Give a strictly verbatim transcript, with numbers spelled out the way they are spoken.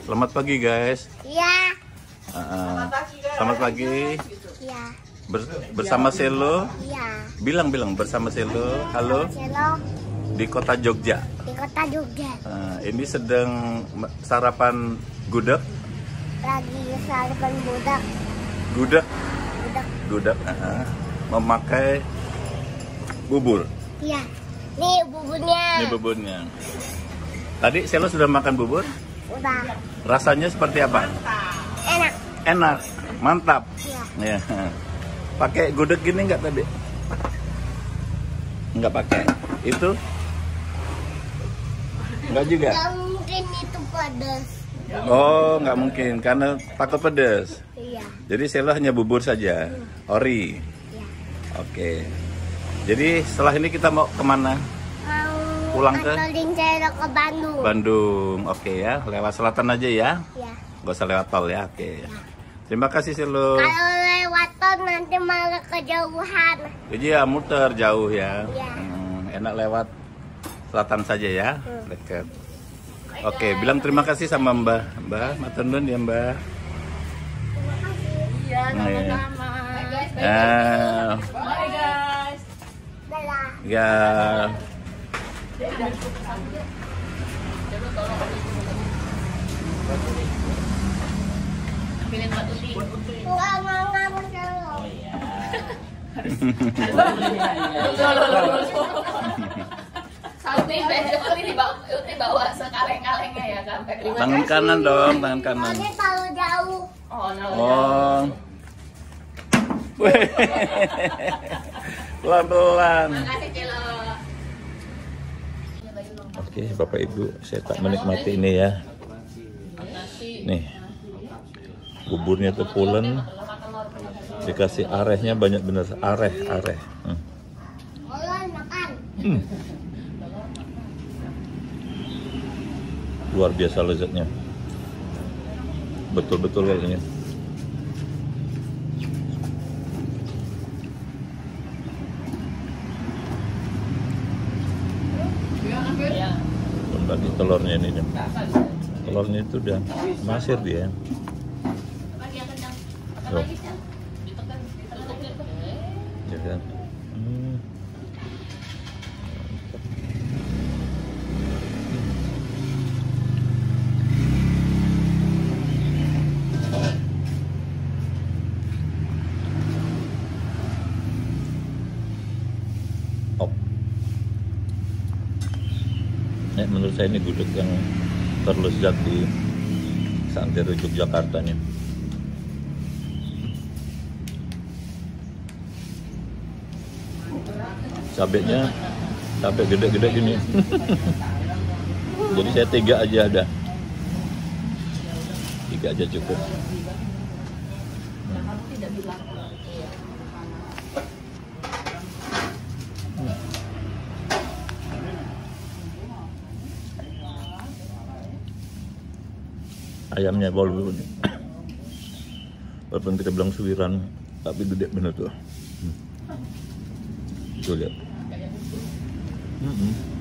Selamat pagi guys. Iya. Uh, selamat pagi. Iya. Ber bersama Selo. Iya. Bilang-bilang bersama Selo. Halo. Selo. Di kota Jogja. Di kota Jogja. Uh, ini sedang sarapan gudeg. Lagi sarapan budak. Gudeg. Budak. Gudeg. Uh, memakai bubur. Iya. Nih buburnya. Ini buburnya. Tadi Selo sudah makan bubur? Udah. Rasanya seperti apa? Enak. Enak, mantap. Iya. Ya. Pakai gudeg gini nggak tadi? Nggak pakai. Itu? Nggak juga. Gak mungkin itu pedas. Oh, nggak mungkin karena takut pedas. Iya. Jadi Selo hanya bubur saja, ori. Iya. Oke. Jadi setelah ini kita mau kemana? Mau Pulang ke? anterin Selo ke Bandung. Bandung. Oke ya, lewat selatan aja ya. Iya. Gak usah lewat tol ya. Oke. Terima kasih Selo. Kalau lewat tol nanti malah kejauhan. Jadi ya muter jauh ya. Iya. Hmm, enak lewat selatan saja ya, Hmm. dekat. Oke, bilang terima kasih sama Mbah. Mbah, matur nuwun ya Mbah. Terima kasih. Iya, Nah, ya. sama-sama. Ah, Bye guys. Dadah. ya. Ambilin Mbak Tuti. Enggak mau ngamuk Selo. Sampai besok ini dibawa, dibawa sekaleng-kalengnya ya kan. Tangan kanan dong, tangan kanan. Soalnya terlalu jauh. Oh, no. Oh. Pelan-pelan. Makasih Celo. Oke, Bapak Ibu, saya tak menikmati ini ya. Nih, buburnya tuh pulen, dikasih arehnya banyak bener, areh, areh. Hmm. Mulai makan. Hmm. Luar biasa lezatnya, betul-betul kayaknya. Ya. Bagi telurnya ini, nih. Telurnya itu udah masir dia. Tuh. Ya kan? Hmm. Oh. Nek, menurut saya ini gudeg yang terlezat di Santero Yogyakarta nih. Cabenya cabai gede-gede gini. Jadi saya tiga aja ada. Tiga aja cukup. Ayamnya walaupun walaupun kita bilang suwiran, tapi gede bener tuh. Tuh lihat. Mm-mm.